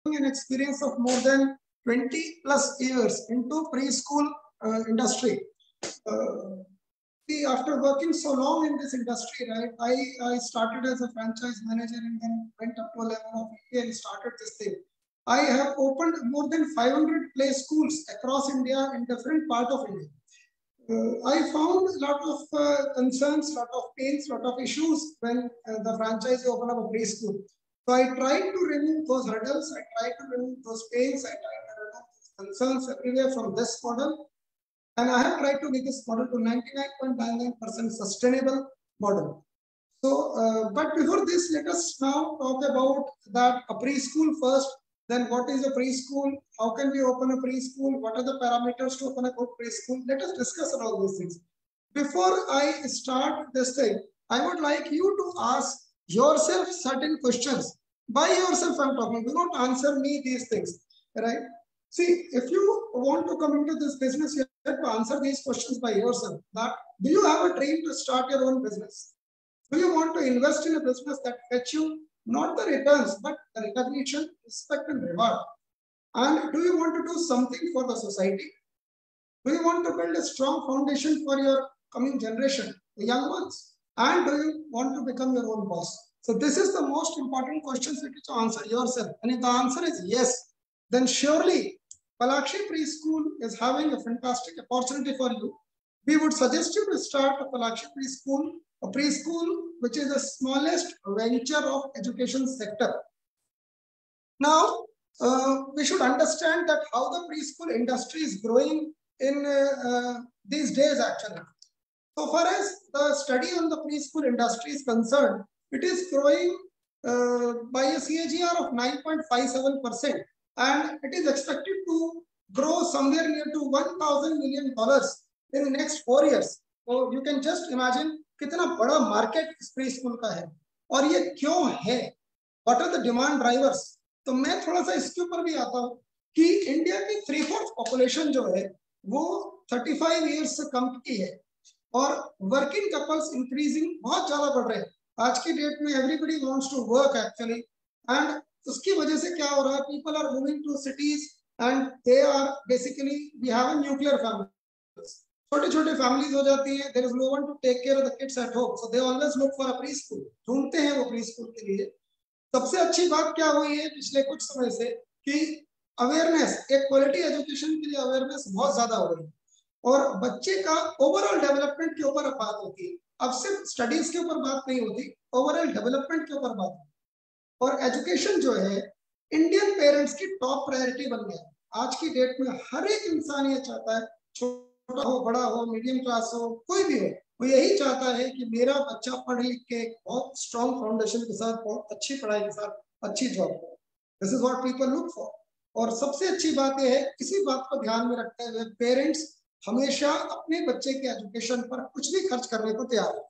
an experience of more than 20 plus years into preschool industry. See, after working so long in this industry, right, I started as a franchise manager and then went up to a level of India and started this thing. I have opened more than 500 play schools across India in different parts of India. I found a lot of concerns, lot of pains, lot of issues when the franchisee opened up a preschool. So I tried to remove those hurdles, I tried to remove those pains, I tried to remove those concerns everywhere from this model. And I have tried to make this model to 99.99% sustainable model. So, but before this, let us now talk about that a preschool first. Then what is a preschool? How can we open a preschool? What are the parameters to open a preschool? Let us discuss all these things. Before I start this thing, I would like you to ask yourself certain questions. By yourself I'm talking. Do not answer me these things, right? See, if you want to come into this business, you have to answer these questions by yourself. That, do you have a dream to start your own business? Do you want to invest in a business that fetch you not the returns, but the recognition, respect, and reward? And do you want to do something for the society? Do you want to build a strong foundation for your coming generation, the young ones? And do you want to become your own boss? So this is the most important questions you need to answer yourself. And if the answer is yes, then surely Palakshi Preschool is having a fantastic opportunity for you. We would suggest you to start a Palakshi Preschool, a preschool which is the smallest venture of education sector. Now, we should understand that how the preschool industry is growing in these days actually. So far as the study on the preschool industry is concerned, it is growing by a CAGR of 9.57%. And it is expected to grow somewhere near to $1,000 million in the next 4 years. So you can just imagine कितना बड़ा market इस pre school का है और ये क्यों है, what are the demand drivers. तो मैं थोड़ा सा इसके ऊपर भी आता हूँ कि इंडिया की 3/4 पॉपुलेशन जो है वो 35 ईयर्स से कम की है और वर्किंग कपल्स इंक्रीजिंग बहुत ज्यादा बढ़ रहे हैं. आज की डेट में everybody wants to work actually, and उसकी वजह से क्या हो रहा है, people are moving to cities and they are basically we have a nuclear family. छोटे छोटे फैमिलीज हो जाती है, there is no one to take care of the kids at home, so they always look for a pre school, ढूंढते हैं वो pre school के लिए. सबसे अच्छी बात क्या हुई है पिछले कुछ समय से कि अवेयरनेस, एक क्वालिटी एजुकेशन के लिए अवेयरनेस बहुत ज्यादा हो रही है और बच्चे का ओवरऑल डेवलपमेंट के ऊपर बात होती है. अब सिर्फ स्टडीज के ऊपर बात नहीं होती, ओवरऑल डेवलपमेंट के ऊपर बात होती है. और एजुकेशन जो है इंडियन पेरेंट्स की टॉप प्रायोरिटी बन गया. आज की डेट में हर एक इंसान ये चाहता है, छोटा हो, बड़ा हो, मीडियम क्लास हो, कोई भी हो, वो यही चाहता है कि मेरा बच्चा पढ़ लिख के बहुत स्ट्रॉन्ग फाउंडेशन के साथ, बहुत अच्छी पढ़ाई के साथ अच्छी जॉब करे. This is what people look for. और सबसे अच्छी बात यह है, इसी बात को ध्यान में रखते हुए पेरेंट्स हमेशा अपने बच्चे के एजुकेशन पर कुछ भी खर्च करने को तैयार है.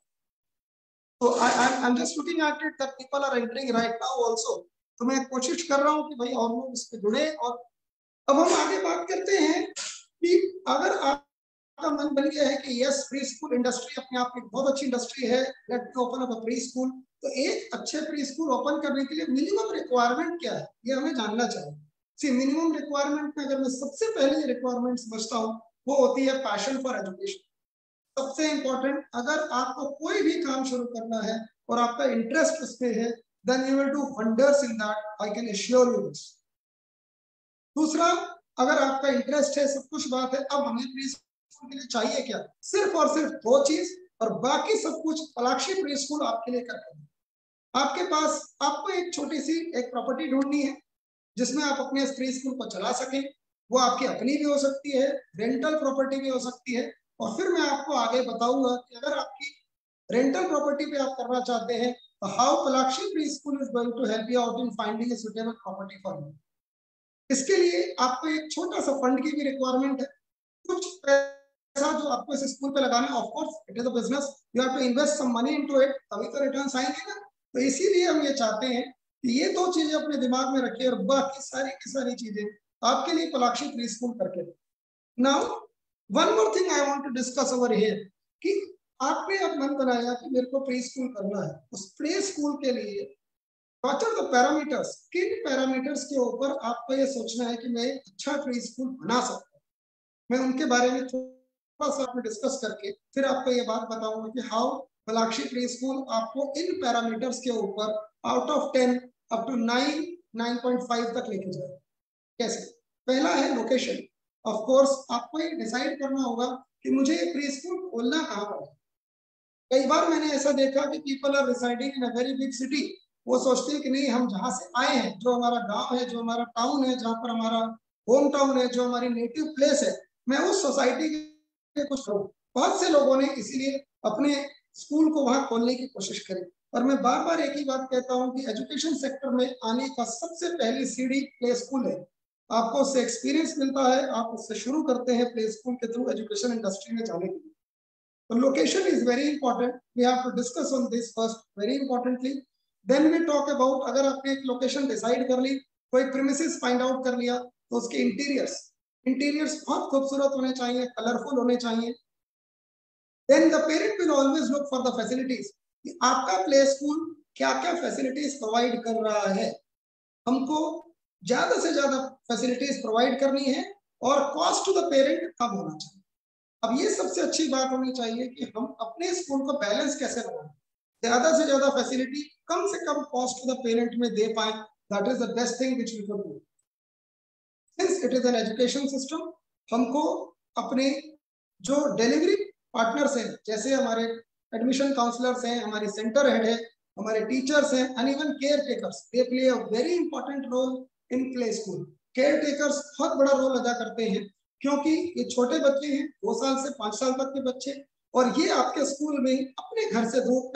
So I'm just looking at it that people are entering right now also. तो मैं कोशिश कर रहा हूँ कि भाई और लोग इस पे जुड़े. और अब हम आगे बात करते हैं कि अगर आपका मन बन गया है कि यस प्री स्कूल इंडस्ट्री अपने आप में बहुत अच्छी इंडस्ट्री है, let me open up a pre school, तो एक अच्छे प्री स्कूल ओपन करने के लिए मिनिमम रिक्वायरमेंट क्या है ये हमें जानना चाहिए. सी मिनिमम रिक्वायरमेंट में अगर मैं सबसे पहले रिक्वायरमेंट समझता हूँ वो होती है पैशन फॉर एजुकेशन. सबसे इंपॉर्टेंट, अगर आपको कोई भी काम शुरू करना है और आपका इंटरेस्ट उसमें है, then you will do wonders in that, I can assure you this. दूसरा, अगर आपका इंटरेस्ट है, सब कुछ बात है, अब हमें प्री स्कूल के लिए चाहिए क्या, सिर्फ और सिर्फ 2 चीज, और बाकी सब कुछ पलाक्षी प्री स्कूल आपके लिए कर देंगे. आपके पास आपको एक छोटी सी एक प्रॉपर्टी ढूंढनी है जिसमें आप अपने प्री स्कूल को चला सकें. वो आपकी अपनी भी हो सकती है, रेंटल प्रॉपर्टी भी हो सकती है. और फिर मैं आपको आगे बताऊंगा कि अगर आपकी रेंटल प्रॉपर्टी पे आप करना चाहते हैं तो how Palakshi pre school is going to help you out in finding a suitable property for you. इसके लिए आपको एक छोटा सा फंड की भी रिक्वायरमेंट है. कुछ पैसा जो आपको इस स्कूल पे लगाना है, of course it is a business, you have to invest some money into it, तभी तो रिटर्न्स आएंगे ना. तो इसीलिए हम ये चाहते हैं कि ये 2 चीजें अपने दिमाग में रखिए और बाकी सारी की सारी चीजें आपके लिए पलाक्षी प्री स्कूल करके. Now one more thing I want to discuss over here कि आपने अब मन बनाया कि मेरे को प्री स्कूल करना है. उस प्री स्कूल के लिए व्हाट आर द पैरामीटर्स, किन पैरामीटर्स के ऊपर आपको ये सोचना है कि मैं एक अच्छा प्री स्कूल बना सकता हूँ, मैं उनके बारे में थोड़ा सा आपको डिस्कस करके फिर आपको ये बात बताऊंगा कि हाउ मलाक्षी प्री स्कूल आपको इन पैरामीटर्स के ऊपर आउट ऑफ 10 अप टू 9.5 तक लेके जाए। कैसे? पहला है लोकेशन। ऑफ कोर्स आपको ये डिसाइड करना होगा कि मुझे ये प्री स्कूल खोलना कहाँ पर है। कई बार मैंने ऐसा देखा कि people are residing in a very big city, वो सोचते हैं कि नहीं, हम जहाँ से आए हैं, जो हमारा गांव है, जो हमारा टाउन है, जहाँ पर हमारा होम टाउन है, जो हमारी नेटिव प्लेस है, मैं उस सोसाइटी के कुछ करूँ। बहुत से लोगों ने इसीलिए अपने स्कूल को वहां खोलने की कोशिश करी। और मैं बार बार एक ही बात कहता हूँ कि एजुकेशन सेक्टर में आने का सबसे पहली सीढ़ी प्ले स्कूल है। आपको उससे एक्सपीरियंस मिलता है, आप उससे शुरू करते हैं प्ले स्कूल के थ्रू एजुकेशन इंडस्ट्री में जाने के लिए। So location is very important. We have to discuss on this first very importantly. Then we talk about अगर आपने एक लोकेशन डिसाइड कर ली, कोई प्रीमिसेस फाइंड आउट कर लिया, तो उसके इंटीरियर्स बहुत खूबसूरत होने चाहिए, कलरफुल होने चाहिए। Then the parent will always look for the facilities. कि आपका प्ले स्कूल क्या क्या फैसिलिटीज प्रोवाइड कर रहा है। हमको ज्यादा से ज्यादा फैसिलिटीज प्रोवाइड करनी है और कॉस्ट टू द पेरेंट कम होना चाहिए। अब ये सबसे अच्छी बात होनी चाहिए कि हम अपने स्कूल को बैलेंस कैसे बनाएं, ज्यादा से ज्यादा फैसिलिटी कम से कम कॉस्ट टू द पेरेंट में दे पाए। That is the best thing which we can do. Since it is an education system, हमको अपने जो डिलीवरी पार्टनर्स हैं, जैसे हमारे एडमिशन काउंसलर्स हैं, हमारी सेंटर हेड है, हमारे टीचर्स हैं, and even care takers, they play a very important role in play school. Care takers बहुत बड़ा रोल अदा करते हैं, क्योंकि ये छोटे बच्चे हैं, 2 साल से 5 साल तक के बच्चे, और ये आपके स्कूल में अपने घर से दूर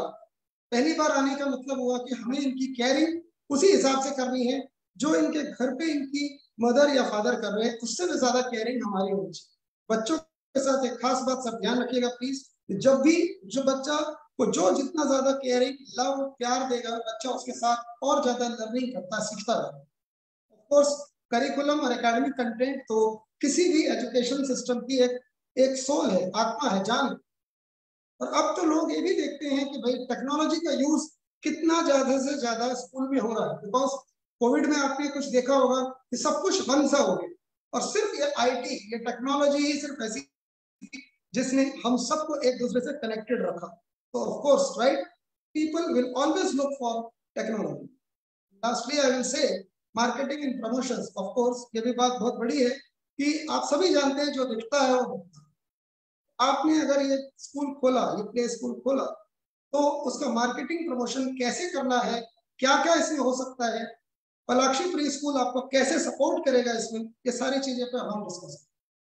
पहली बार आने का मतलब हुआ कि हमें इनकी केयरिंग उसी हिसाब से करनी है जो इनके घर पे इनकी मदर या फादर कर रहे हैं, उससे भी ज्यादा केयरिंग हमारी होनी चाहिए। बच्चों के साथ एक खास बात सब ध्यान रखिएगा प्लीज, जब भी जो बच्चा को जो जितना ज्यादा केयरिंग, लव, प्यार देगा, बच्चा उसके साथ और ज्यादा लर्निंग करता, सीखता रहेगा। ऑफ कोर्स करिकुलम और एकेडमिक कंटेंट तो किसी भी एजुकेशन सिस्टम की एक सोल है, आत्मा है, जान है। और अब तो लोग ये भी देखते हैं कि भाई टेक्नोलॉजी का यूज कितना ज्यादा से ज्यादा स्कूल में हो रहा है। बिकॉज कोविड में आपने कुछ देखा होगा कि सब कुछ बंद सा हो गया, और सिर्फ ये आईटी, ये टेक्नोलॉजी ही सिर्फ ऐसी जिसने हम सबको एक दूसरे से कनेक्टेड रखा। तो of course right, people will always look for technology. Lastly I will say marketing and promotions. Of course ये भी बात बहुत बड़ी है कि आप सभी जानते हैं जो दिखता है वो दिखता है। आपने अगर ये स्कूल खोला, ये प्ले स्कूल खोला, तो उसका मार्केटिंग प्रमोशन कैसे करना है, क्या क्या इसमें हो सकता है, मलाक्षी प्री स्कूल आपको कैसे सपोर्ट करेगा इसमें, ये सारी चीजें पे हम डिस्कस करेंगे।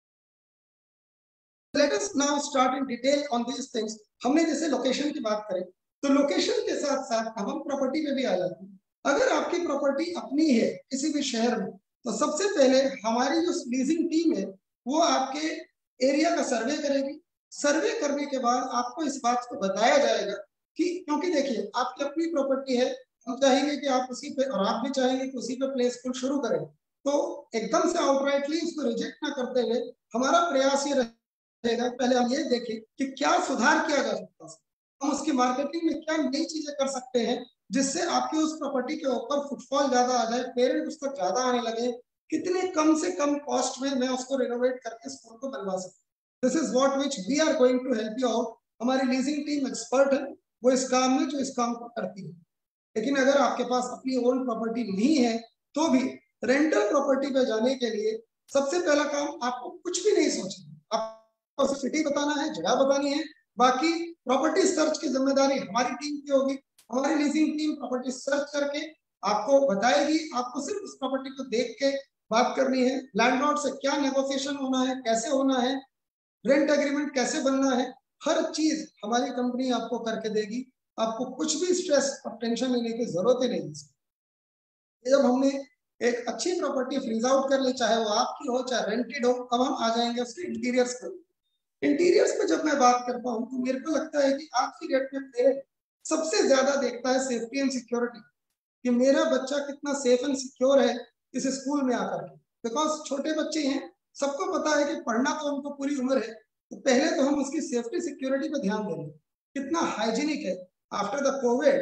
Let us now start in detail on these things. हमने जैसे लोकेशन की बात करें, तो लोकेशन के साथ साथ हम प्रॉपर्टी पे भी आ जाते हैं। अगर आपकी प्रॉपर्टी अपनी है किसी भी शहर में, तो सबसे पहले हमारी जो लीजिंग टीम है वो आपके एरिया का सर्वे करेगी। सर्वे करने के बाद आपको इस बात को बताया जाएगा कि, क्योंकि देखिए आपकी अपनी प्रॉपर्टी है, हम चाहेंगे कि आप उसी पे, और आप भी चाहेंगे कि उसी पे प्ले स्कूल शुरू करें, तो एकदम से आउटराइटली उसको रिजेक्ट ना करते हुए हमारा प्रयास ये रहेगा, पहले हम ये देखें कि क्या सुधार किया जा सकता है, हम उसकी मार्केटिंग में क्या नई चीजें कर सकते हैं जिससे आपकी उस प्रॉपर्टी के ऊपर फुटफॉल ज्यादा आ जाए, पेरेंट उस तक ज्यादा आने लगे, कितने कम से कम कॉस्ट में मैं उसको रिनोवेट करके स्कूल को बनवा सकता। This is what which we are going to help you out. हमारी लीजिंग टीम एक्सपर्ट है वो इस काम में, जो इस काम को करती है। लेकिन अगर आपके पास अपनी ओन प्रॉपर्टी नहीं है, तो भी रेंटल प्रॉपर्टी पे जाने के लिए सबसे पहला काम आपको कुछ भी नहीं सोचना, आपको सिटी बताना है, जगह बतानी है, बाकी प्रॉपर्टी सर्च की जिम्मेदारी हमारी टीम की होगी। हमारी लीजिंग टीम प्रॉपर्टी सर्च करके आपको बताएगी, आपको सिर्फ उस प्रॉपर्टी को देख के बात करनी है, लैंडलॉर्ड से क्या नेगोशिएशन होना है, कैसे होना है, रेंट एग्रीमेंट कैसे बनना है, हर चीज हमारी कंपनी आपको करके देगी। आपको कुछ भी स्ट्रेस और टेंशन लेने की जरूरत ही नहीं है। जब हमने एक अच्छी प्रॉपर्टी फ्रीज आउट कर ली, चाहे वो आपकी हो चाहे रेंटेड हो, अब हम आ जाएंगे उसके इंटीरियर्स पर। इंटीरियर्स पे जब मैं बात करता हूँ तो मेरे को लगता है कि आज की डेट में पेरेंट सबसे ज्यादा देखता है सेफ्टी एंड सिक्योरिटी, कि मेरा बच्चा कितना सेफ एंड सिक्योर है इस स्कूल में आकर के। बिकॉज छोटे बच्चे हैं, सबको पता है कि पढ़ना तो उनको पूरी उम्र है, तो पहले तो हम उसकी सेफ्टी सिक्योरिटी पे ध्यान देंगे, कितना हाइजीनिक है। After the covid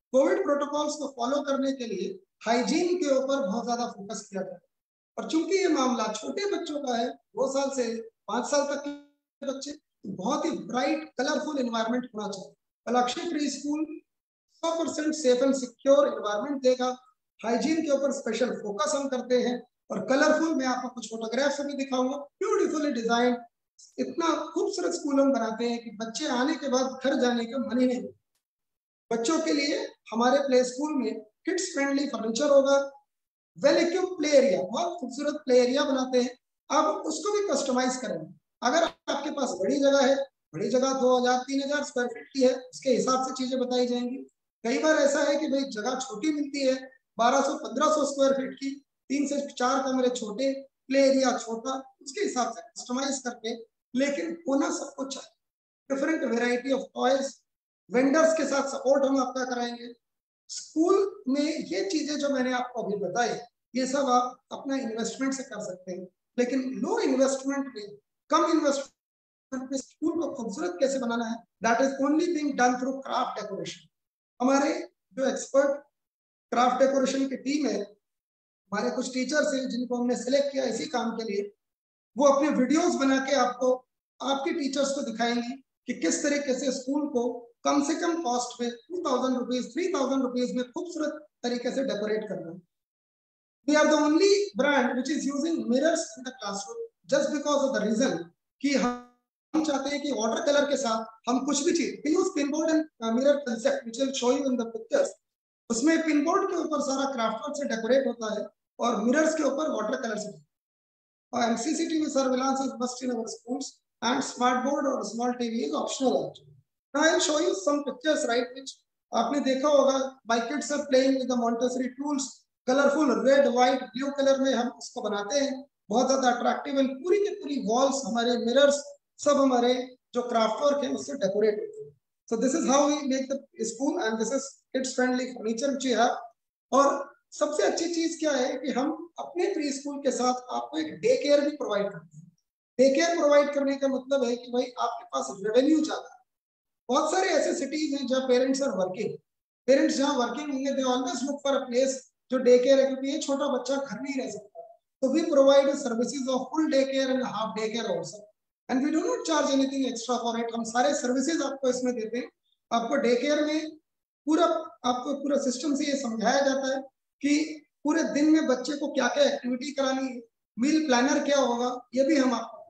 covid protocols को फॉलो करने के लिए हाइजीन के ऊपर बहुत ज्यादा फोकस किया गया। और चूंकि ये मामला छोटे बच्चों का है, 2 साल से 5 साल तक के बच्चे, बहुत ही ब्राइट कलरफुल एनवायरनमेंट होना चाहिए। Palakshi pre school 100% safe and secure environment देगा। हाइजीन के ऊपर स्पेशल फोकस हम करते हैं। और कलरफुल, मैं आपको कुछ फोटोग्राफ्स भी दिखाऊंगा, ब्यूटीफुली डिजाइन। इतना खूबसूरत स्कूल हम बनाते हैं कि बच्चे आने के बाद घर जाने का मन ही नहीं। बच्चों के लिए हमारे प्ले स्कूल में किड्स फ्रेंडली फर्नीचर होगा, वेल इक्विप्ड प्ले एरिया, बहुत खूबसूरत प्ले एरिया बनाते हैं। आप उसको भी कस्टमाइज करेंगे। अगर आपके पास बड़ी जगह है, बड़ी जगह 2000-3000 स्क्वायर फीट की है, उसके हिसाब से चीजें बताई जाएंगी। कई बार ऐसा है कि भाई जगह छोटी मिलती है, 1200-1500 स्क्वायर फीट की, 3 से 4 कमरे छोटे, प्ले एरिया छोटा, उसके हिसाब से कस्टमाइज करके, लेकिन होना सब कुछ चाहिए। Different variety of toys, vendors के साथ सपोर्ट हम आपका कराएंगे। स्कूल में ये चीजें जो मैंने आपको अभी बताई, ये सब आप अपना इन्वेस्टमेंट से कर सकते हैं। लेकिन लो इन्वेस्टमेंट में, कम इन्वेस्टमेंट में स्कूल को खूबसूरत कैसे बनाना है, that is only being done through craft decoration. हमारे जो एक्सपर्ट क्राफ्ट डेकोरेशन की टीम है, हमारे कुछ टीचर्स हैं जिनको हमने सेलेक्ट किया इसी काम के लिए, वो अपने वीडियोस बना के आपको, आपके टीचर्स को दिखाएंगे कि किस तरीके से स्कूल को कम से कम कॉस्ट में 2000 रुपीज 3000 रुपीज में खूबसूरत तरीके से डेकोरेट करना है। We are the only brand which is using mirrors in the classroom just because of the reason कि हम चाहते हैं कि वाटर कलर के साथ हम कुछ भी चीज, we use pinboard and mirror concept which will show you in the pictures। उसमें पिनबोर्ड के ऊपर सारा क्राफ्ट वर्क से डेकोरेट होता है और मिरर्स के ऊपर वाटर कलर से। And CCTV surveillance is must in our schools, and smart board or small TV is optional actually. Now I will show you some pictures, right, which आपने देखा होगा, my kids are playing with the Montessori tools, colourful red white blue colour में हम उसको बनाते हैं, बहुत ज्यादा अट्रैक्टिव है। पूरी की पूरी वॉल्स, हमारे मिरर्स, सब हमारे जो क्राफ्ट वर्क है उससे डेकोरेट होते हैं। So this is how we make the school and this is kids friendly furniture which we have। और सबसे अच्छी चीज क्या है कि हम अपने प्री स्कूल के साथ आपको एक डे केयर भी प्रोवाइड करते हैं। डे केयर प्रोवाइड करने का मतलब है कि भाई आपके पास रेवेन्यू ज्यादा है। बहुत सारे ऐसे सिटीज हैं जहाँ पेरेंट्स आर वर्किंग, पेरेंट्स जहाँ वर्किंग होंगे they always look for a place जो डे केयर है, क्योंकि ये छोटा बच्चा घर नहीं रह सकता। तो we provide services of full day care and half day care also, and we do not charge anything extra for it. हम सारे सर्विसेज आपको इसमें देते हैं। आपको डे केयर में पूरा, आपको पूरा सिस्टम से ये समझाया जाता है कि पूरे दिन में बच्चे को क्या क्या एक्टिविटी करानी है, मील प्लानर क्या होगा, ये भी हम आपको।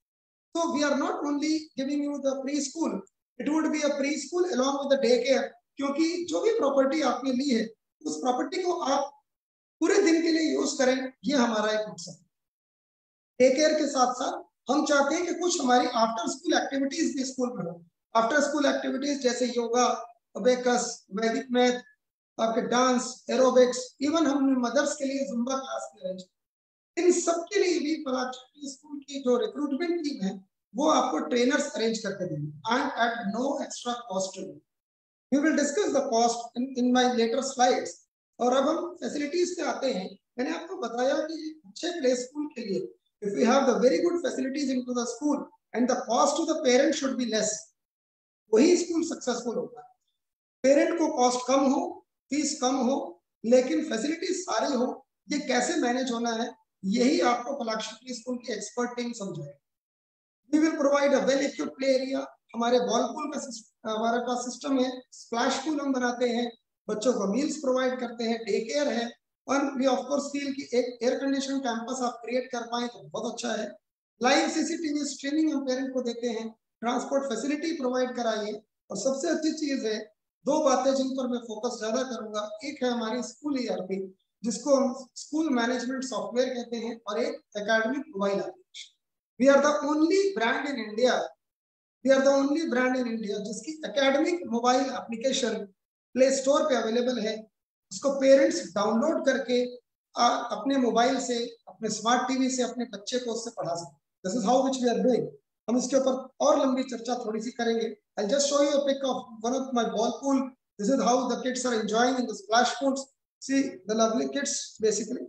So we are not only giving you the preschool, it would be a preschool along with the daycare, क्योंकि जो भी प्रॉपर्टी आपने ली है उस प्रॉपर्टी को आप पूरे दिन के लिए यूज करें, ये हमारा एक मकसद है। डे केयर के साथ साथ हम चाहते हैं कि कुछ हमारी आफ्टर स्कूल एक्टिविटीज भी स्कूल में हो। आफ्टर स्कूल एक्टिविटीज जैसे योगा, अबेकस, वैदिक मैथ, आपके डांस, एरोबिक्स, इवन हमने मदर्स के लिए जुम्बा क्लास भी अरेंज। इन सब के लिए भी पलाक्षी स्कूल की जो रिक्रूटमेंट टीम है वो आपको ट्रेनर्स अरेंज करके देंगे and at no extra cost. We will discuss the cost in my later slides. और अब हम फैसिलिटीज पे आते हैं। मैंने आपको बताया कि अच्छे प्ले स्कूल के लिए if we have the very good facilities into the school and the cost to the parent should be less, वही स्कूल सक्सेसफुल होगा। पेरेंट को कॉस्ट कम हो, फीस कम हो, लेकिन फैसिलिटीज सारी हो। ये कैसे मैनेज होना है यही आपको पलाक्षी स्कूल की एक्सपर्ट टीम समझाएगी। We will provide a well equipped play area। हमारे बॉल पूल का हमारे पास सिस्टम है, स्प्लैश पूल हम बनाते हैं, बच्चों को मील्स प्रोवाइड करते हैं, डे केयर है। और वी ऑफ कोर्स फील कि एक एयर कंडीशन कैंपस आप क्रिएट कर पाए तो बहुत अच्छा है। लाइव सीसीटीवी स्ट्रीमिंग हम पेरेंट को देते हैं, ट्रांसपोर्ट फैसिलिटी प्रोवाइड कराइए। और सबसे अच्छी चीज है, 2 बातें जिन पर मैं फोकस ज्यादा करूंगा, एक है हमारी स्कूल ईआरपी जिसको हम स्कूल मैनेजमेंट सॉफ्टवेयर कहते हैं, और एक academic mobile application. We are the only brand in India, we are the only brand in India जिसकी academic mobile application play store पे अवेलेबल है। उसको पेरेंट्स डाउनलोड करके अपने मोबाइल से, अपने स्मार्ट टीवी से अपने बच्चे को उससे पढ़ा सकते। This is how which we are doing. हम इसके ऊपर और लंबी चर्चा थोड़ी सी करेंगे। I just show you a pic of one of my ball pool. This is how the kids are enjoying in the splash pools. See the lovely kids basically.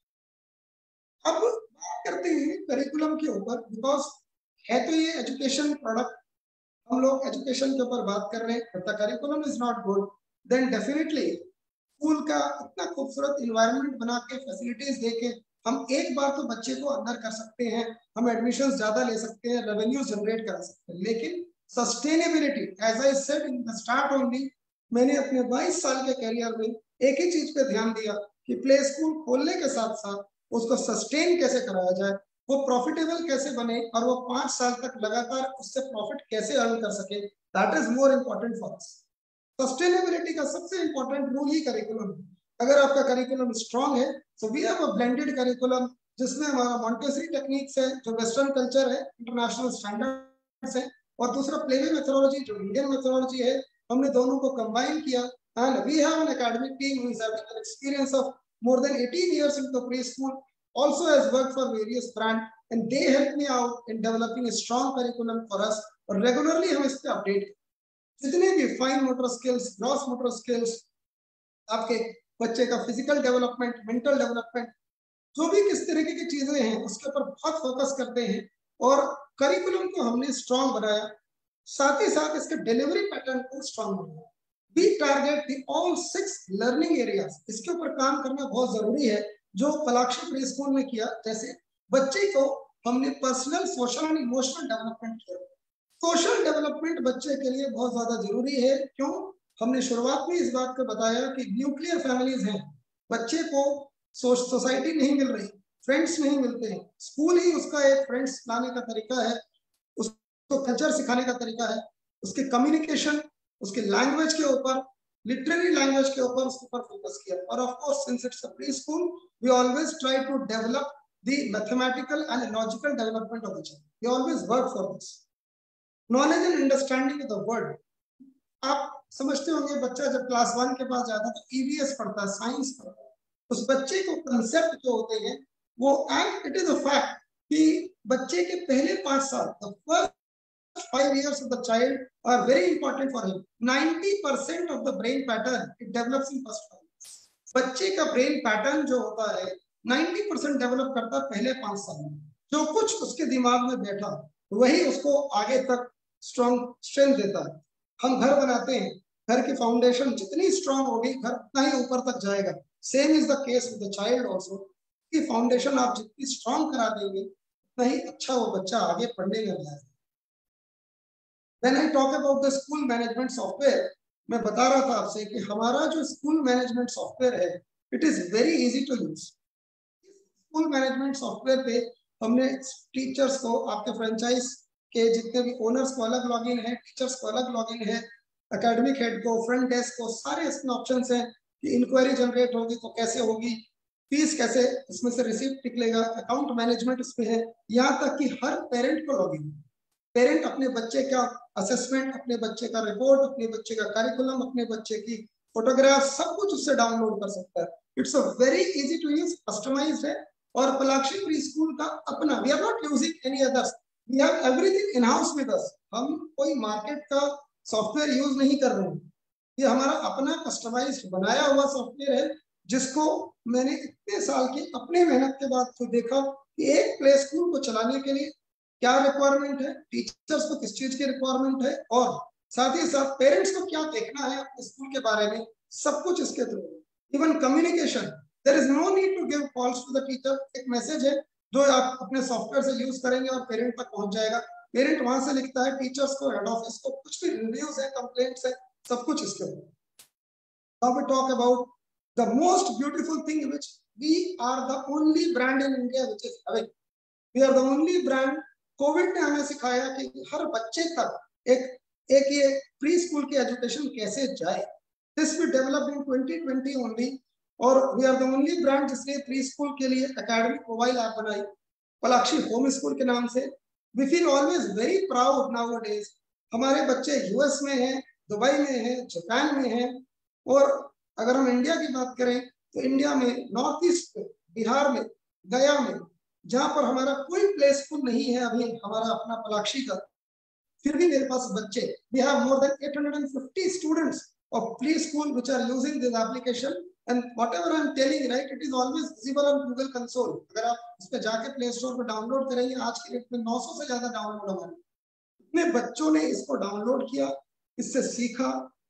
अब बात करते हैं करिकुलम के ऊपर, बिकॉज है तो ये एजुकेशन प्रोडक्ट, हम लोग एजुकेशन के ऊपर बात कर रहे हैं, but the curriculum is not good. Then definitely school का इतना खूबसूरत इन्वायरमेंट बना के फैसिलिटीज दे के हम एक बार तो बच्चे को अंदर कर सकते हैं, हम एडमिशन ज्यादा ले सकते हैं, रेवेन्यू जनरेट करा सकते हैं, लेकिन sustainability, as I said in the start only, मैंने अपने 22 साल के करियर में एक ही चीज पे ध्यान दिया कि प्ले स्कूल खोलने के साथ साथ उसको सस्टेन कैसे कराया जाए, वो प्रॉफिटेबल कैसे बने और वो 5 साल तक लगातार उससे प्रॉफिट कैसे अर्न कर सके। That is more important for us. Sustainability का सबसे इंपॉर्टेंट रूल ही करिकुलम है। अगर आपका करिकुलम स्ट्रांग है, so we have a blended curriculum जिसमें हमारा मॉन्टेसरी टेक्निक्स है जो वेस्टर्न कल्चर है, इंटरनेशनल स्टैंडर्ड्स है, और दूसरा प्लेवे मेथोडोलॉजी जो इंडियन मेथोडोलॉजी है, हमने दोनों को कंबाइन किया। And we have an academic team who is having an experience of more than 18 years in the preschool, also has worked for various brand, and they help me out in developing a strong curriculum for us, और regularly हम इस पे update, जितने भी fine motor skills, gross motor skills, आपके बच्चे का physical development, mental development, जो भी किस तरीके की चीजें हैं उसके ऊपर बहुत फोकस करते हैं, और करिकुलम को हमने स्ट्रांग बनाया, साथ ही साथ इसके डिलीवरी पैटर्न को स्ट्रांग बनाया। We target the all 6 learning areas, इसके ऊपर काम करना बहुत जरूरी है, जो पलाक्षी प्री स्कूल में किया। जैसे बच्चे को हमने personal, social and emotional development किया। सोशल डेवलपमेंट बच्चे के लिए बहुत ज्यादा जरूरी है। क्यों? हमने शुरुआत में इस बात को बताया कि न्यूक्लियर फैमिलीज हैं, बच्चे को सोसाइटी नहीं मिल रही, फ्रेंड्स नहीं मिलते हैं, स्कूल ही उसका एक फ्रेंड्स लाने का तरीका है, उसको कल्चर सिखाने का तरीका है, उसके कम्युनिकेशन, उसके लैंग्वेज के ऊपर, लिटरेरी लैंग्वेज के ऊपर उसके ऊपर फोकस किया। और of course since it's a pre school, we always try to develop the mathematical and logical development of the child, we always work for this. Knowledge and understanding of the word, आप समझते होंगे बच्चा जब class 1 के पास जाता है तो EVS पढ़ता है, साइंस पढ़ता है, उस बच्चे को कंसेप्ट जो होते हैं वो, and it is a fact कि बच्चे के पहले 5 साल, the first 5 years of the child are very important for him. 90% of the brain pattern it develops in first 5 years. बच्चे का ब्रेन पैटर्न जो होता है 90% डेवलप करता है पहले 5 साल में। जो कुछ उसके दिमाग में बैठा वही उसको आगे तक स्ट्रेंथ देता है। हम घर बनाते हैं, घर की फाउंडेशन जितनी स्ट्रांग होगी घर उतना ही ऊपर तक जाएगा। Same is the case with the child also, कि फाउंडेशन आप जितनी स्ट्रांग करा देंगे उतना ही अच्छा वो बच्चा आगे पढ़ने में जाएगा। When I talk about the school management software, मैं बता रहा था आपसे कि हमारा जो स्कूल मैनेजमेंट सॉफ्टवेयर है, it is very easy to use. School management software पे हमने टीचर्स को, आपके फ्रेंचाइज के जितने भी ओनर्स को अलग लॉगिन है, टीचर्स को अलग लॉगिन है, एकेडमिक हेड को, फ्रंट डेस्क को, सारे इसमें ऑप्शंस हैं कि इंक्वायरी जनरेट होगी तो कैसे होगी, फीस कैसे इसमें से रिसीप्ट निकलेगा, अकाउंट मैनेजमेंट इसमें है, यहाँ तक कि हर पेरेंट को लॉगिन, पेरेंट अपने बच्चे का असेसमेंट, अपने बच्चे का रिपोर्ट, अपने बच्चे का करिकुलम, अपने बच्चे की फोटोग्राफ, सब कुछ उससे डाउनलोड कर सकता है। It's a very easy to use, customised है। और पलाक्षी प्री स्कूल का अपना, we are not using any others, we have everything in house with us. हम कोई मार्केट का सॉफ्टवेयर यूज नहीं कर रहे हैं, ये हमारा अपना कस्टमाइज्ड बनाया हुआ सॉफ्टवेयर है, जिसको मैंने इतने साल की अपनी मेहनत के बाद तो देखा कि एक प्ले स्कूल को चलाने के लिए क्या रिक्वायरमेंट है, टीचर्स को किस चीज की रिक्वायरमेंट है, और साथ ही साथ पेरेंट्स को क्या देखना है अपने स्कूल के बारे में, सब कुछ इसके through. Even communication, there is no need to give calls to the teacher, एक मैसेज है जो आप अपने सॉफ्टवेयर से यूज करेंगे और पेरेंट तक पहुंच जाएगा। पेरेंट वहां से लिखता है टीचर्स को, हेड ऑफिस को, कुछ भी रिव्यूज है, कंप्लेंट्स है, सब कुछ इसके ऊपर। Now we talk about the most beautiful thing which we are the only brand in India which is having, we are the only brand. Covid ने हमें सिखाया कि हर बच्चे तक एक ये प्री स्कूल की एजुकेशन कैसे जाए। This we developed in 2020 only, और we are the only brand जिसने प्री स्कूल के लिए एकेडमिक मोबाइल ऐप बनाई पलाक्षी होम स्कूल के नाम से। We feel always very proud nowadays. हमारे बच्चे यूएस में हैं, दुबई में हैं, जापान में हैं, और अगर हम इंडिया की बात करें तो इंडिया में नॉर्थ ईस्ट में, बिहार में, गया में, जहां पर हमारा कोई प्ले स्कूल नहीं है अभी हमारा अपना पलाक्षी का, फिर भी मेरे पास बच्चे, we have more than 850 students of pre school which are using this application, and whatever I am telling right, it is always visible on Google console. अगर आप इस पे जाके प्ले स्टोर पर डाउनलोड करेंगे, आज के डेट में 900 से ज्यादा डाउनलोड हमारे, इतने बच्चों ने इसको डाउनलोड किया, इससे सीखा,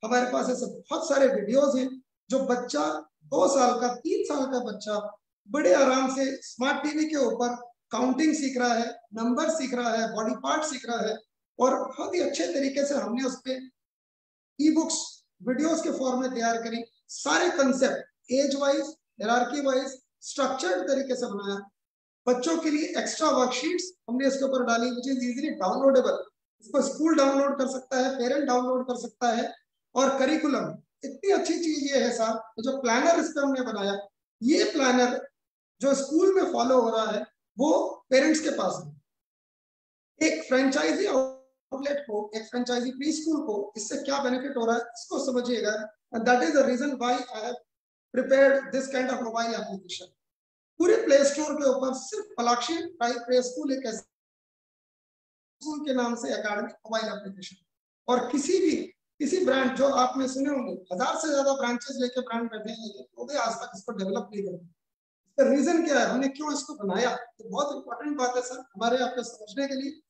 हमारे पास ऐसे बहुत सारे वीडियोस हैं जो बच्चा 2 साल का 3 साल का बच्चा बड़े आराम से स्मार्ट टीवी के ऊपर काउंटिंग सीख रहा है, नंबर सीख रहा है, बॉडी पार्ट सीख रहा है, और बहुत ही अच्छे तरीके से हमने उस पर ई बुक्स वीडियोस के फॉर्म में तैयार करी। सारे concept age wise, hierarchy wise structured तरीके से बनाया। बच्चों के लिए एक्स्ट्रा वर्कशीट्स हमने इसके ऊपर डाली विच इज इजीली डाउनलोडेबल। इसको स्कूल डाउनलोड कर सकता है, पेरेंट डाउनलोड कर सकता है। और करिकुलम इतनी अच्छी चीज ये है साहब, जो प्लानर इस पर हमने बनाया, ये प्लानर जो स्कूल में फॉलो हो रहा है वो पेरेंट्स के पास है। एक फ्रेंचाइजी आउटलेट को, एक फ्रेंचाइजी प्री स्कूल को इससे क्या बेनिफिट हो रहा है इसको समझिएगा। And that is the reason why I have prepared this kind of mobile application. पूरे प्ले स्टोर के ऊपर सिर्फ पलाक्षी प्ले स्कूल एक स्कूल के नाम से एकेडमिक मोबाइल एप्लीकेशन, और किसी ब्रांड जो आपने सुने होंगे 1000 से ज्यादा ब्रांचेस लेके ब्रांड बैठे हैं, वो भी आज तक इसको डेवलप नहीं कर। इसका रीजन क्या है, हमने क्यों इसको बनाया, तो बहुत इंपॉर्टेंट बात है सर हमारे आपके समझने के लिए।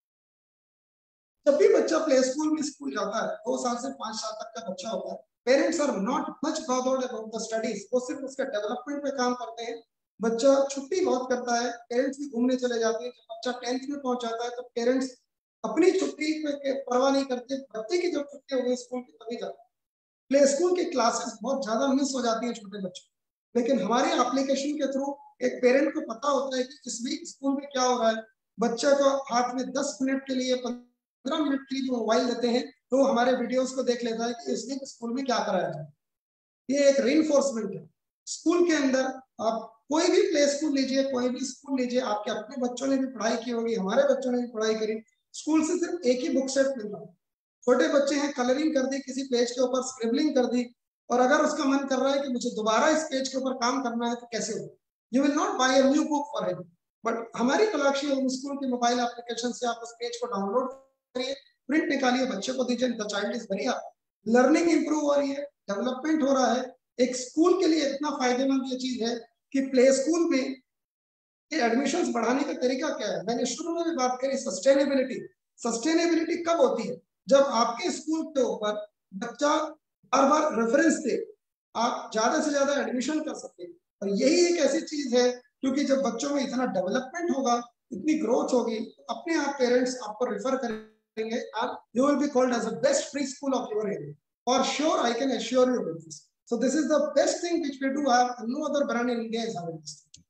जब भी बच्चा प्ले स्कूल में स्कूल जाता है, 2 साल से 5 साल तक का बच्चा होता है, parents are not much bothered about the studies, वो सिर्फ उसके डेवलपमेंट पे काम करते हैं। बच्चा छुट्टी बहुत करता है, पेरेंट्स भी घूमने चले जाते हैं। जब बच्चा 10th में पहुंच जाता है तो पेरेंट्स अपनी छुट्टी पे परवाह नहीं करते, बच्चे की जब छुट्टी हो गई स्कूल की तभी जाते हैं। प्ले स्कूल की क्लासेस बहुत ज्यादा मिस हो जाती है छोटे बच्चों, लेकिन हमारे एप्लीकेशन के थ्रू एक पेरेंट को पता होता है कि इस वीक स्कूल में क्या हो रहा है। बच्चे को हाथ में 10 मिनट के लिए 15 मिनट के लिए जो मोबाइल देते हैं, तो हमारे वीडियोस को देख लेता है कि इस वीक स्कूल में क्या कराया जाए। ये एक रीइंफोर्समेंट है। स्कूल के अंदर आप कोई भी प्ले स्कूल लीजिए, कोई भी स्कूल लीजिए, आपके अपने बच्चों ने भी पढ़ाई की होगी, हमारे बच्चों ने भी पढ़ाई करी, स्कूल से सिर्फ एक ही बुक सेट मिल रहा है। छोटे बच्चे हैं, कलरिंग कर दी किसी पेज के ऊपर, स्क्रिबलिंग कर दी, और अगर उसका मन कर रहा है कि मुझे दोबारा इस पेज के ऊपर काम करना है तो कैसे हो, you will not buy a new book for him. But हमारी पलाक्षी होम स्कूल की मोबाइल एप्लीकेशन से आप उस पेज को डाउनलोड करिए, प्रिंट निकालिए, बच्चे को दीजिए, the child is very happy. Learning improve हो रही है, डेवलपमेंट हो रहा है। एक स्कूल के लिए इतना फायदेमंद ये चीज है कि प्ले स्कूल में एडमिशंस बढ़ाने का तरीका क्या है। मैंने शुरू में भी बात करी सस्टेनेबिलिटी। सस्टेनेबिलिटी कब होती है, जब आपके स्कूल के ऊपर बच्चा बार बार रेफरेंस दे, आप ज्यादा से ज्यादा एडमिशन कर सकते हैं। और यही एक ऐसी चीज है, क्योंकि जब बच्चों में इतना डेवलपमेंट होगा, इतनी ग्रोथ होगी, तो अपने आप पेरेंट्स आपको रेफर करेंगे, आप you will be called as the best pre school of your area. For sure I can assure you with this. So this is the best thing which we do have, and no other brand in India is having this.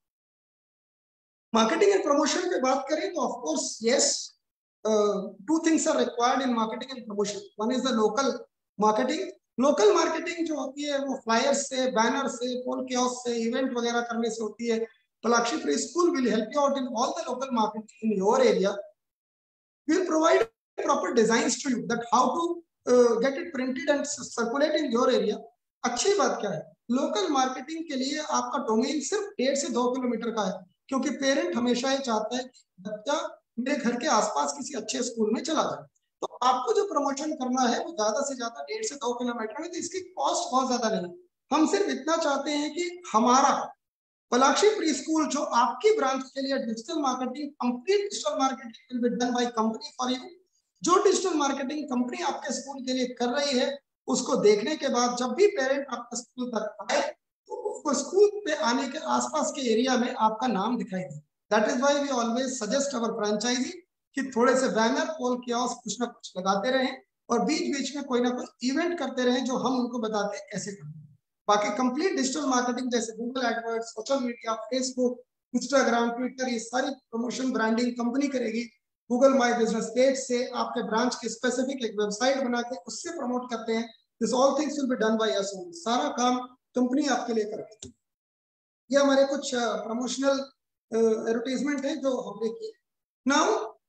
Marketing and promotion पे बात करें तो of course yes, two things are required in marketing and promotion. One is the local marketing. Local marketing जो होती है वो flyers से, banner से, poll kiosks से, event वगैरह करने से होती है। Palakshi Pre School will help you out in all the local marketing in your area. We will provide proper designs to you that how to get it printed and circulate in your area. अच्छी बात क्या है, local marketing के लिए आपका domain सिर्फ 1.5 से 2 kilometre का है, क्योंकि पेरेंट हमेशा ये चाहता है कि बच्चा मेरे घर के आसपास किसी अच्छे स्कूल में चला जाए। तो आपको जो प्रमोशन करना है वो ज्यादा से ज्यादा 1.5 से 2 किलोमीटर में, तो इसकी कॉस्ट बहुत ज्यादा नहीं। हम सिर्फ इतना चाहते हैं कि हमारा पलाक्षी प्री स्कूल जो आपकी ब्रांच के लिए digital marketing, complete digital marketing will be done by company for you. जो डिजिटल मार्केटिंग कंपनी आपके स्कूल के लिए कर रही है, उसको देखने के बाद जब भी पेरेंट आपका स्कूल तक आए तो उसको स्कूल पे आने के आसपास के एरिया में आपका नाम दिखाई दे। That is why we always suggest our franchisee कि थोड़े से बैनर, पोल कियोस्क कुछ ना कुछ लगाते रहें, और बीच बीच में कोई ना कोई इवेंट करते रहें जो हम उनको बताते हैं कैसे करना है। बाकी कंप्लीट डिजिटल मार्केटिंग जैसे Google AdWords, social media, Facebook, Instagram, Twitter, ये सारी प्रमोशन ब्रांडिंग कंपनी करेगी। गूगल माई बिजनेस पेज से आपके ब्रांच की स्पेसिफिक एक वेबसाइट बना के उससे प्रमोट करते हैं। This all things will be done by us only. सारा काम कंपनी आपके लिए करेगी। ये हमारे कुछ प्रमोशनल एडवर्टाइजमेंट है जो हमने किए। नाउ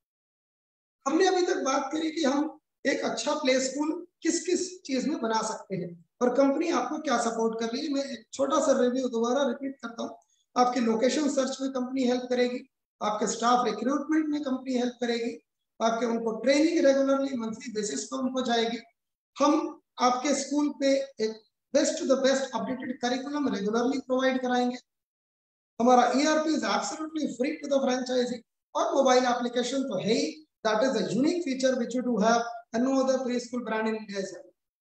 हमने अभी तक बात करी कि हम एक अच्छा प्ले स्कूल किस किस चीज में बना सकते हैं और कंपनी आपको क्या सपोर्ट कर रही है। मैं एक छोटा सा रिव्यू दोबारा रिपीट करता हूँ। आपके लोकेशन सर्च में कंपनी हेल्प करेगी, आपके स्टाफ रिक्रूटमेंट में कंपनी हेल्प करेगी, आपके उनको ट्रेनिंग रेगुलरली मंथली बेसिस पर उनको जाएगी। हम आपके स्कूल पे एक best to the best updated curriculum regularly provide कराएंगे। हमारा ERP is absolutely free to the franchisee, और मोबाइल एप्लीकेशन तो है ही। That is a unique feature which you do have and no other pre school brand in India.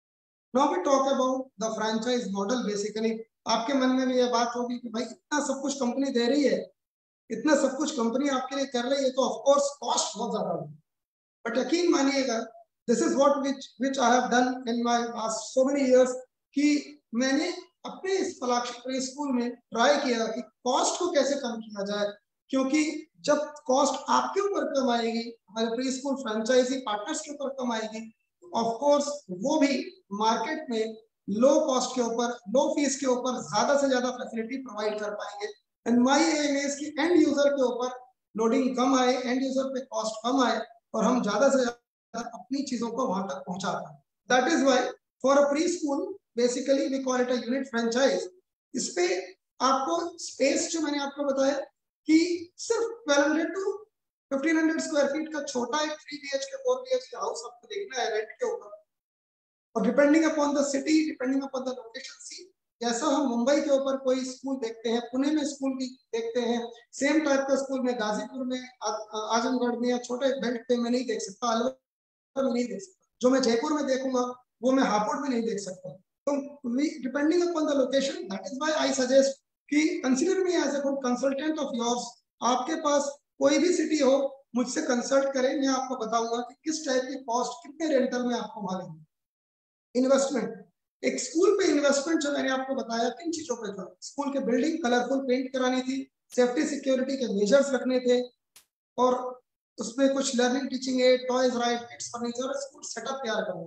Now we talk about the franchise model. Basically आपके मन में भी यह बात होगी कि भाई इतना सब कुछ कंपनी दे रही है, इतना सब कुछ कंपनी आपके लिए कर रही है, तो ऑफ कोर्स कॉस्ट बहुत ज्यादा है। बट यकीन मानिएगा, this is what which I have done in my past so many years, कि मैंने अपने इस फलाक्षी प्री स्कूल में ट्राई किया कि कॉस्ट को कैसे कम किया जाए। क्योंकि जब कॉस्ट आपके ऊपर कम आएगी, हमारे प्री स्कूल फ्रेंचाइजी पार्टनर्स के ऊपर कम आएगी, ऑफ कोर्स वो भी मार्केट में लो कॉस्ट के ऊपर, लो फीस के ऊपर ज्यादा से ज्यादा फैसिलिटी प्रोवाइड कर पाएंगे। एंड माई एम इज कि एंड यूजर के ऊपर लोडिंग कम आए, एंड यूजर पे कॉस्ट कम आए, और हम ज्यादा से ज्यादा अपनी चीजों को वहां तक पहुंचा पाए। That is why for a pre school basically we call it a unit franchise. इस पे आपको स्पेस जो मैंने आपको बताया कि सिर्फ 1200 टू 1500 स्क्वायर फीट का छोटा एक 3 BHK 4 BHK हाउस आपको देखना है रेंट के ऊपर। और depending upon the city, depending upon the location, see जैसा हम मुंबई के ऊपर कोई स्कूल देखते हैं, पुणे में स्कूल भी देखते हैं, सेम टाइप का स्कूल में गाजीपुर में, आजमगढ़ में या छोटे बेल्ट पे मैं नहीं देख सकता, अलवर में नहीं देख सकता। जो मैं जयपुर में देखूंगा वो मैं हापुड़ में नहीं देख सकता। तो depending upon the location, that is why I suggest कि consider me as a good consultant of yours. आपके पास कोई भी सिटी हो, मुझसे कंसल्ट करें, मैं आपको बताऊंगा कि किस टाइप की कॉस्ट, कितने रेंटल में आपको वहां लेंगे। इन्वेस्टमेंट, एक स्कूल पे इन्वेस्टमेंट जो मैंने आपको बताया किन चीजों पे था। स्कूल के बिल्डिंग कलरफुल पेंट करानी थी, सेफ्टी सिक्योरिटी के मेजर्स रखने थे, और उसमें कुछ learning teaching aid, toys, ride, kids furniture, school setup तैयार करना।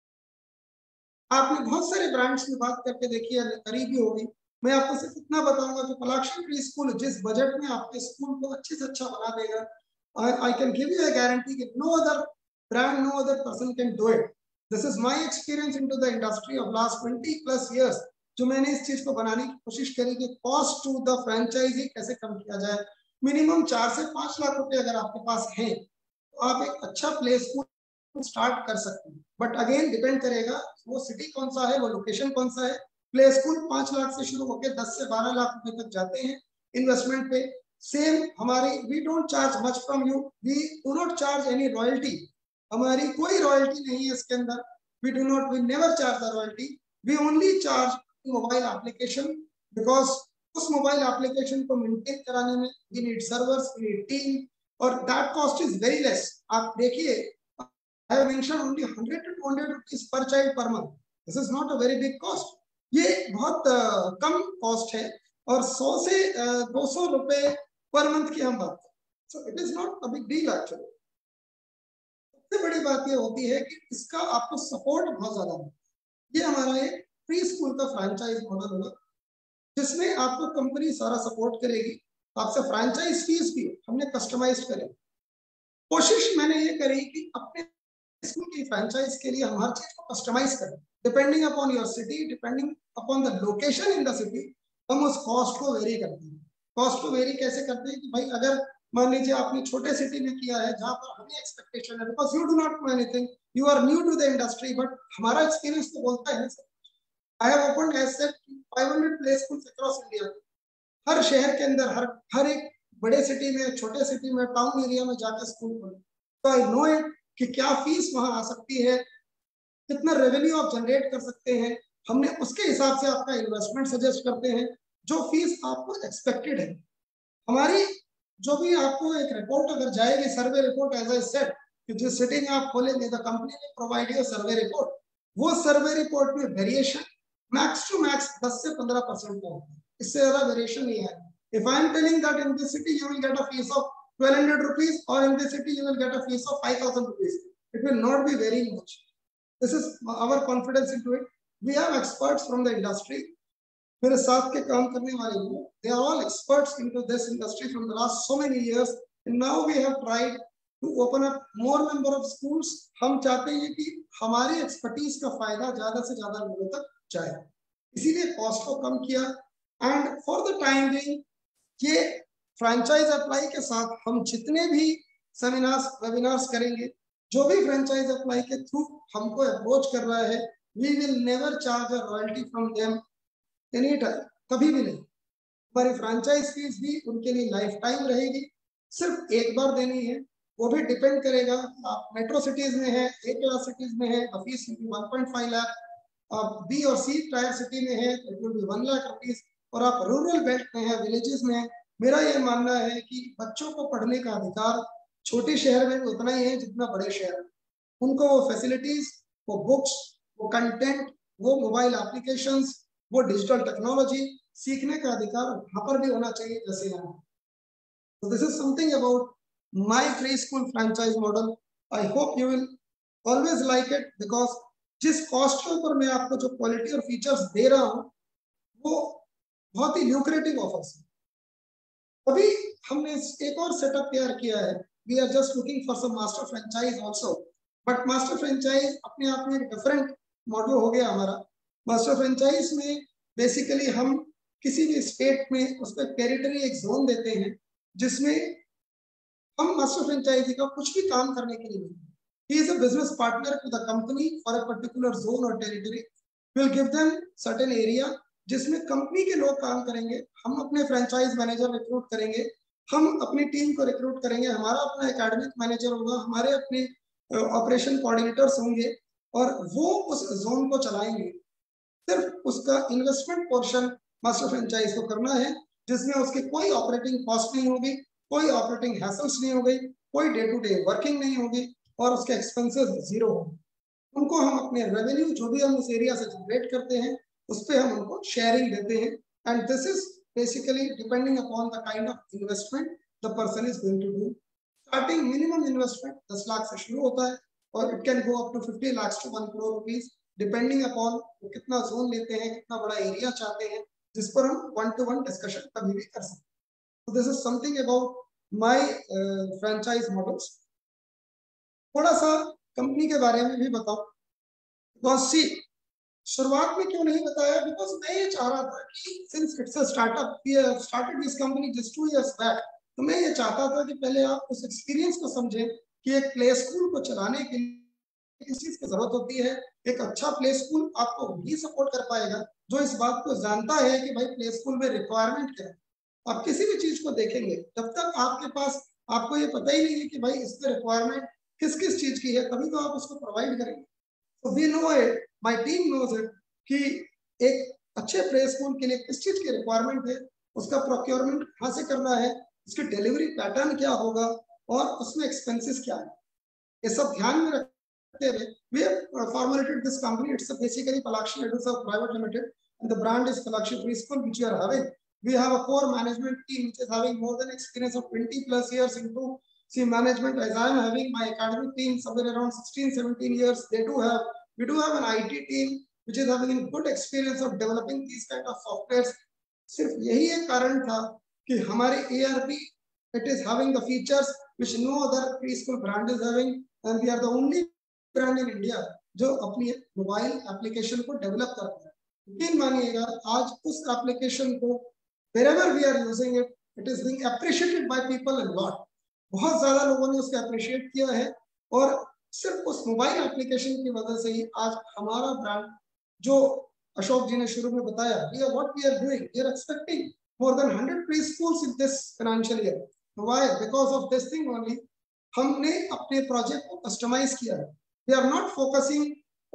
आपने बहुत सारे ब्रांड्स में बात करके देखी है, करीबी होगी। मैं आपको सिर्फ इतना बताऊंगा कि पलाक्षी प्री स्कूल जिस बजट में आपके स्कूल को अच्छे से अच्छा बना देगा, I can give you a guarantee कि no other brand, no other person can do it. This is my experience into the industry of last 20+ years, जो मैंने इस चीज को बनाने की कोशिश करी कि कॉस्ट टू द फ्रेंचाइजी कैसे कम किया जाए। मिनिमम 4 से 5 लाख रुपए अगर आपके पास है, तो आप एक अच्छा प्ले स्कूल स्टार्ट कर सकते हैं। बट अगेन डिपेंड करेगा वो सिटी कौन सा है, वो लोकेशन कौन सा है। प्ले स्कूल 5 लाख से शुरू होकर 10 से 12 लाख रुपए तक जाते हैं इन्वेस्टमेंट पे। सेम हमारी, we don't charge much from you, we do not charge any royalty. हमारी कोई रॉयल्टी नहीं है इसके अंदर। We do not, we never charge the royalty, we only charge mobile application, because उस मोबाइल एप्लीकेशन को मेंटेन कराने में we need servers, we need team, और that cost is very less. आप देखिए, I have mentioned only 100 to 200 rupees per child per month. This is not a very big cost. ये बहुत कम cost है, और 100 से 200 रुपए पर मंथ की हम बात करें, so it is not a big deal actually. सबसे बड़ी बात ये होती है कि इसका आपको सपोर्ट बहुत ज्यादा है। ये हमारा एक प्री स्कूल का फ्रैंचाइज मॉडल होगा, जिसमें आपको कंपनी सारा सपोर्ट करेगी। आपसे फ्रैंचाइज फीस भी हमने कस्टमाइज करें। कोशिश मैंने ये करी कि अपने स्कूल की फ्रैंचाइज के लिए हम हर चीज को कस्टमाइज करें, depending upon your city, depending upon the location in the city. हम उस कॉस्ट को वेरी करते हैं। कॉस्ट को वेरी कैसे करते हैं कि भाई अगर मान लीजिए आपने छोटे सिटी में किया है, जहां पर हमें एक्सपेक्टेशन है, because you do not know anything, you are new to the industry, but हमारा एक्सपीरियंस तो बोलता है। I have opened as said 500 play schools across India. हर शहर के अंदर, हर एक बड़े सिटी में, छोटे सिटी में, टाउन एरिया में जाकर स्कूल खोले। तो आई नो इट कि क्या फीस वहां आ सकती है, कितना रेवेन्यू आप जनरेट कर सकते हैं। हमने उसके हिसाब से आपका इन्वेस्टमेंट सजेस्ट करते हैं, जो फीस आपको एक्सपेक्टेड है। हमारी जो भी आपको एक रिपोर्ट अगर जाएगी, survey report, as I said, कि जिस सिटी में आप खोलेंगे द कंपनी ने प्रोवाइड यू सर्वे रिपोर्ट। वो सर्वे रिपोर्ट में वेरिएशन मैक्स टू मैक्स 10 से 15% का होता है, इससे ज्यादा वेरिएशन नहीं है। If I am telling that in this city you will get a fees of 1200 rupees, or in this city you will get a fees of 5000 rupees, it will not be very much. This is our confidence into it. We have experts from the industry. मेरे साथ के काम करने वाले लोग, they are all experts into this industry from the last so many years, and now we have tried to open up more number of schools. हम चाहते हैं कि हमारी एक्सपर्टीज का फायदा ज्यादा से ज्यादा लोगों तक जाए, इसीलिए कॉस्ट को कम किया। And for the time being, ये फ्रैंचाइज अप्लाई के साथ हम जितने भी सेमिनार्स, वेबिनार्स करेंगे, जो भी फ्रैंचाइज अप्लाई के थ्रू हमको अप्रोच कर रहा है, we will never charge a royalty from them any time, कभी भी नहीं। हमारी फ्रैंचाइज फीस भी उनके लिए लाइफ टाइम रहेगी, सिर्फ एक बार देनी है। वो भी डिपेंड करेगा, आप मेट्रो सिटीज में है, ए क्लास सिटीज में है, फीस 1.5 लाख, आप बी और सी टायर सिटी में है तो it will be 1 lakh rupees, और आप रूरल बेल्ट में है, विलेजेस में है, मेरा ये मानना है कि बच्चों को पढ़ने का अधिकार छोटे शहर में भी उतना ही है जितना बड़े शहर में। उनको वो फैसिलिटीज, वो बुक्स, वो कंटेंट, वो मोबाइल एप्लीकेशंस, वो डिजिटल टेक्नोलॉजी सीखने का अधिकार वहां पर भी होना चाहिए जैसे यहाँ। So this is something about my preschool franchise model. I hope you will always like it because जिस कॉस्ट के ऊपर मैं आपको जो क्वालिटी और फीचर्स दे रहा हूँ वो बहुत ही ल्यूक्रेटिव ऑफर्स है। अभी हमने एक और सेटअप तैयार किया है, we are just looking for some master franchise also, but master franchise अपने आप में एक डिफरेंट मॉडल हो गया हमारा। मास्टर फ्रेंचाइज में बेसिकली हम किसी भी स्टेट में उस पर टेरिटरी एक जोन देते हैं जिसमें हम मास्टर फ्रेंचाइजी का कुछ भी काम करने के लिए नहीं, he is a business partner to the company for a particular zone or territory, will give them certain area जिसमें कंपनी के लोग काम करेंगे, हम अपने फ्रेंचाइज मैनेजर रिक्रूट करेंगे, हम अपनी टीम को रिक्रूट करेंगे, हमारा अपना एकेडमिक मैनेजर होगा, हमारे अपने ऑपरेशन कोऑर्डिनेटर्स होंगे और वो उस जोन को चलाएंगे। सिर्फ उसका इन्वेस्टमेंट पोर्शन मास्टर फ्रेंचाइज को करना है जिसमें उसकी कोई ऑपरेटिंग कॉस्ट नहीं होगी, कोई ऑपरेटिंग हैसल्स नहीं होगी, कोई डे टू डे वर्किंग नहीं होगी और उसके एक्सपेंसेस जीरो होंगे। उनको हम अपने रेवेन्यू जो भी हम उस एरिया से जनरेट करते हैं उस पर हम उनको शेयरिंग देते हैं, and this is basically depending upon the kind of investment the person is going to do. Starting minimum investment 10 lakh से शुरू होता है और it can go up to 50 lakh to 1 crore rupees depending upon वो कितना जोन लेते हैं, कितना बड़ा एरिया चाहते हैं, जिस पर हम 1-to-1 डिस्कशन कभी भी कर सकते हैं। So this is something about my franchise models. थोड़ा सा कंपनी के बारे में भी बताओ, बिकॉज सी शुरुआत में क्यों नहीं बताया, बिकॉज मैं ये चाह रहा था कि since it's a startup, we have started this company just 2 years back, तो मैं ये चाहता था कि पहले आप उस एक्सपीरियंस को समझें कि एक प्ले स्कूल को चलाने के लिए किस चीज की जरूरत होती है। एक अच्छा प्ले स्कूल आपको भी सपोर्ट कर पाएगा जो इस बात को जानता है कि भाई प्ले स्कूल में रिक्वायरमेंट क्या है। आप किसी भी चीज को देखेंगे जब तक आपके पास आपको ये पता ही नहीं है कि भाई इसमें रिक्वायरमेंट किस किस चीज की है, तभी तो आप उसको प्रोवाइड करेंगे। तो we know it, my team knows it कि एक अच्छे प्ले स्कूल के लिए किस चीज की रिक्वायरमेंट है, उसका प्रोक्योरमेंट कहाँ से करना है, उसकी डिलीवरी पैटर्न क्या होगा और उसमें एक्सपेंसेस क्या है, ये सब ध्यान में रखते हुए we have formulated this company. It's basically Palakshi Eduserve Private Limited and the brand is Palakshi Preschool, which we are having. We have a core management team which is having more than experience of 20 plus years into management, as I am having my academic team somewhere around 16-17 years. We do have an IT team which is having a good experience of developing these kind of softwares. सिर्फ यही एक कारण था कि हमारे ERP it is having the features which no other preschool brand is having, and we are the only brand in India जो अपनी mobile application को डेवलप करता है। यकीन मानिएगा आज उस एप्लीकेशन को wherever we are using it, it is being appreciated by people a lot. बहुत ज्यादा लोगों ने उसको अप्रिशिएट किया है और सिर्फ उस मोबाइल एप्लीकेशन की वजह से ही आज हमारा ब्रांड, जो अशोक जी ने शुरू में बताया, what we are doing, we are expecting more than 100 preschools in this financial year. Why? Because of this thing only हमने अपने प्रोजेक्ट को कस्टमाइज किया है। We are not focusing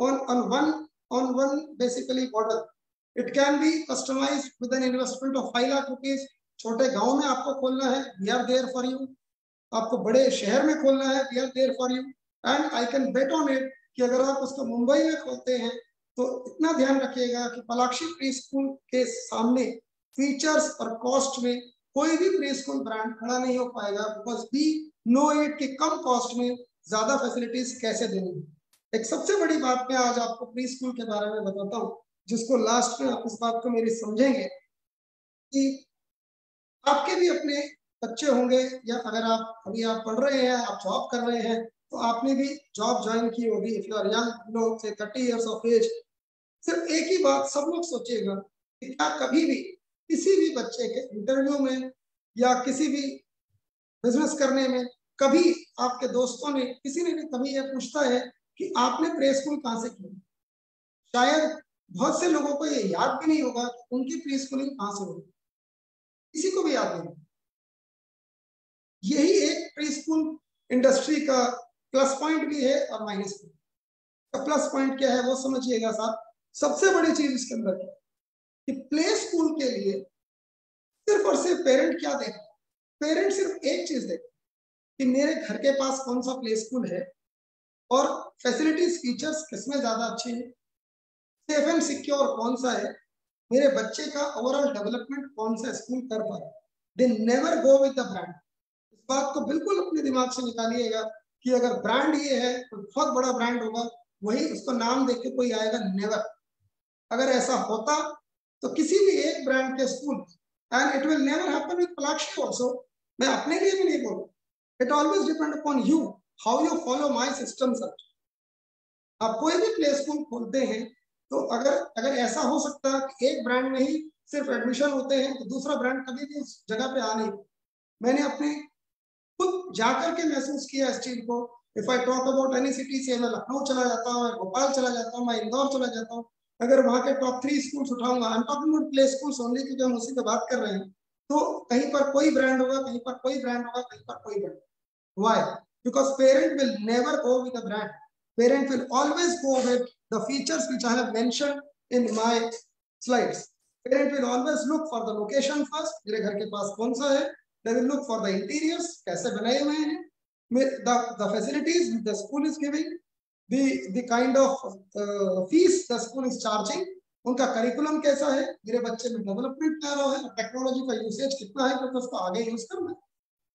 on one basically model. It can be customized with an investment of 5 lakh rupees. छोटे गांव में आपको खोलना है, we are there for you. आपको बड़े शहर में खोलना है, we are there for you. And I can bet on it कि अगर आप उसको मुंबई में खोलते हैं तो इतना ध्यान रखिएगा कि पलाक्षी प्री स्कूल के सामने फीचर्स और कॉस्ट में कोई भी प्री स्कूल ब्रांड खड़ा नहीं हो पाएगा, बिकॉज वी नो इट कि कम कॉस्ट में ज्यादा फैसिलिटीज कैसे देनी है। एक सबसे बड़ी बात मैं आज आपको प्री स्कूल के बारे में बताता हूँ, जिसको लास्ट में आप इस बात को मेरी समझेंगे कि आपके भी अपने बच्चे होंगे, या अगर आप अभी आप पढ़ रहे हैं, आप जॉब कर रहे हैं, तो आपने भी जॉब ज्वाइन की होगी। इफ यू आर यंग, लोग से 30 इयर्स ऑफ एज, सिर्फ एक ही बात सब लोग सोचिएगा कि क्या कभी भी किसी भी बच्चे के इंटरव्यू में या किसी भी बिजनेस करने में कभी आपके दोस्तों ने, किसी ने भी कभी ये पूछता है कि आपने प्री स्कूल कहाँ से किया? शायद बहुत से लोगों को ये याद भी नहीं होगा कि उनकी प्री स्कूलिंग कहाँ से हुई, किसी को भी याद नहीं। यही एक प्री स्कूल इंडस्ट्री का प्लस पॉइंट भी है और माइनस पॉइंट। प्लस पॉइंट क्या है वो समझिएगा साहब, सबसे बड़ी चीज इसके अंदर क्या कि प्ले स्कूल के लिए सिर्फ और सिर्फ पेरेंट क्या देखें, पेरेंट सिर्फ एक चीज देखें कि मेरे घर के पास कौन सा प्ले स्कूल है और फैसिलिटीज फीचर्स किसमें ज्यादा अच्छे हैं, सेफ एंड सिक्योर कौन सा है, मेरे बच्चे का ओवरऑल डेवलपमेंट कौन सा स्कूल कर पा रहा है। They never go with the brand. इस बात को बिल्कुल अपने दिमाग से निकालिएगा कि अगर ब्रांड ये है तो बहुत बड़ा ब्रांड होगा, वही उसको नाम देख के कोई आएगा, नेवर। अगर ऐसा होता तो किसी भी एक ब्रांड के school, and it will never happen with Palakshi also, मैं अपने लिए भी नहीं बोलूं, it always depend upon you, how you follow my system. Sir आप कोई भी प्ले स्कूल खोलते हैं तो अगर ऐसा हो सकता है कि एक ब्रांड में ही सिर्फ एडमिशन होते हैं तो दूसरा ब्रांड कभी भी उस जगह पे आ नहीं। मैंने अपने खुद जाकर के महसूस किया इस चीज को। If I talk about any city, से मैं लखनऊ चला जाता हूँ, मैं भोपाल चला जाता हूँ, मैं इंदौर चला जाता हूँ, अगर वहां के टॉप 3 स्कूल्स उठाऊंगा, I am talking about play schools only क्योंकि हम उसी पे बात कर रहे हैं, तो कहीं पर कोई ब्रांड होगा, कहीं पर कोई ब्रांड होगा, कहीं पर कोई brand. Why? Because parent will never go with a brand, parent will always go with the features which I have mentioned in my slides. Parent will always look for the location first, मेरे घर के पास कौन सा है, they will look for the interiors, कैसे बनाए हुए हैं, the facilities the school is giving, the kind of fees the school is charging, उनका करिकुलम कैसा है, मेरे बच्चे में डेवलपमेंट क्या रहा है, टेक्नोलॉजी का यूसेज कितना है क्योंकि उसको आगे यूज करना है।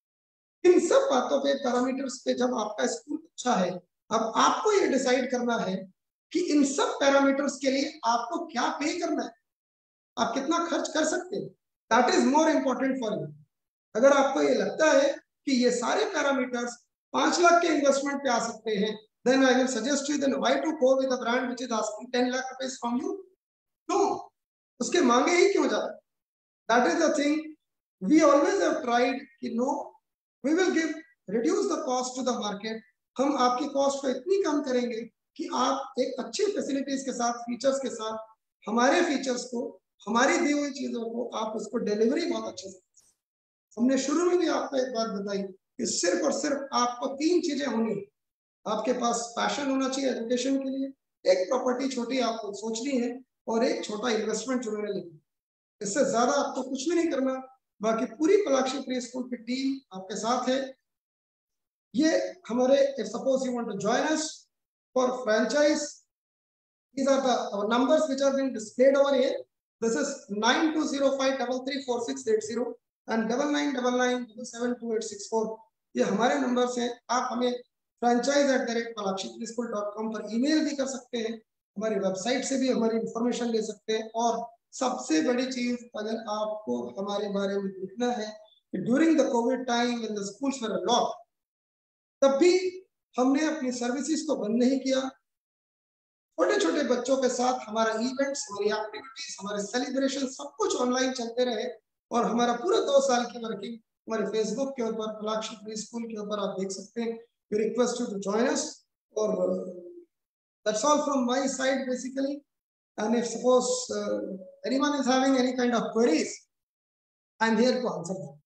इन सब बातों पे, पैरामीटर्स पे जब आपका स्कूल अच्छा है, अब आपको ये डिसाइड करना है कि इन सब पैरामीटर्स के लिए आपको क्या पे करना है, आप कितना खर्च कर सकते हैं। That is more important for you. अगर आपको ये लगता है कि ये सारे पैरामीटर्स 5 लाख के इन्वेस्टमेंट पे आ सकते हैं, then I will suggest you, then why to go with a brand which is asking 10 lakh rupees from you? No, उसके मांगे ही क्यों जाए? That is the thing we always have tried कि no, we will give reduce the cost to the market. हम आपकी cost को इतनी कम करेंगे कि आप एक अच्छी फैसिलिटीज के साथ, फीचर्स के साथ, हमारे फीचर्स को, हमारी दी हुई चीजों को आप उसको डिलीवरी बहुत अच्छे से। हमने शुरू में भी आपको एक बात बताई कि सिर्फ और सिर्फ आपको 3 चीजें होनी, आपके पास पैशन होना चाहिए एजुकेशन के लिए, एक प्रॉपर्टी छोटी आपको सोचनी है और एक छोटा इन्वेस्टमेंट जुड़ने लगी। इससे ज्यादा आपको कुछ भी नहीं करना। बाकी पूरी पलाक्षी प्री स्कूल की टीम आपके साथ है। ये हमारे, if suppose you want to join us for franchise, these are the our numbers which are being displayed over here. This is 9205334680 and 9999772864। ये हमारे नंबर्स हैं। आप हमें franchise@palakshiprischool.com पर ईमेल भी कर सकते हैं, हमारी वेबसाइट से भी हमारी इंफॉर्मेशन ले सकते हैं। और सबसे बड़ी चीज, अगर आपको हमारे बारे में लिखना है कि during the covid time when the schools were locked, तब भी हमने अपनी सर्विसेज को बंद नहीं किया। छोटे छोटे बच्चों के साथ हमारा इवेंट्स, हमारी एक्टिविटीज, हमारे सेलिब्रेशन सब कुछ ऑनलाइन चलते रहे और हमारा पूरा 2 साल की वर्किंग हमारे फेसबुक के ऊपर, पलाक्षी प्री स्कूल के ऊपर आप देख सकते हैं। We request you to join us और that's all from my side basically. And if suppose anyone is having any kind of queries, I am here to answer them.